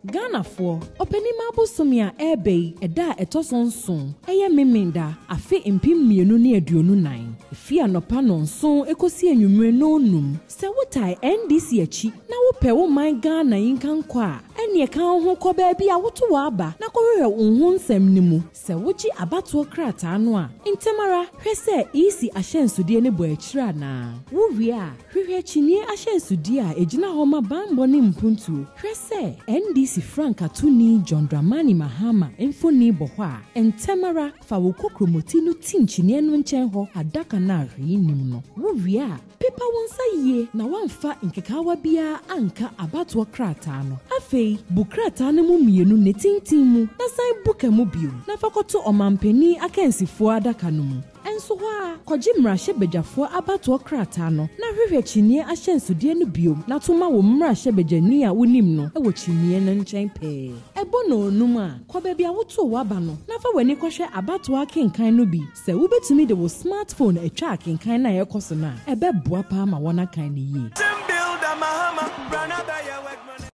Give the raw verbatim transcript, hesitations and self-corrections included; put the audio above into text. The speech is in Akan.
Ghana for openima bosomia ebe eda etosonson eye memenda afe impim mienu ne aduonu nine efi anopa nonson ekosi enwumre no num se wotai N D C achi na wo pe wo man Ghana yinkankwa ene ka ho ko ba bia woto wa aba na kohwe unhu nsem nimu se woji abato krata no a ntemara hwese isi ahyensude ne bo akira na wo wi a hwehwe chinie ahyensude a ejina homa bambo ne mpuntu hwese N D C Frank Atuni John Dramani Mahama enfoni bohwa entemara fa wo kokromoti no tinchinie no nchen ho adaka na hwinim no wo wi a pepa wonsa ye na wamfa nkekawa bia anka abato krata no afei bukrata ne mu mienu ne tintin mu na sai buka mu biu na fakoto omampani akensifo adaka no mu enso ho a koji mrahye bejafo abato krata no na hwehwe chinie ahyensude no biom na toma wo mrahye bejani a wonim no e wo chinie no nchen pe ebo no onum a koba bia woto waba no na fa wani kohwe abato akenkan no bi se wo betumi de wo smartphone atwa akenkan na yekoso na ebe boa pa ma wona kan ne yi.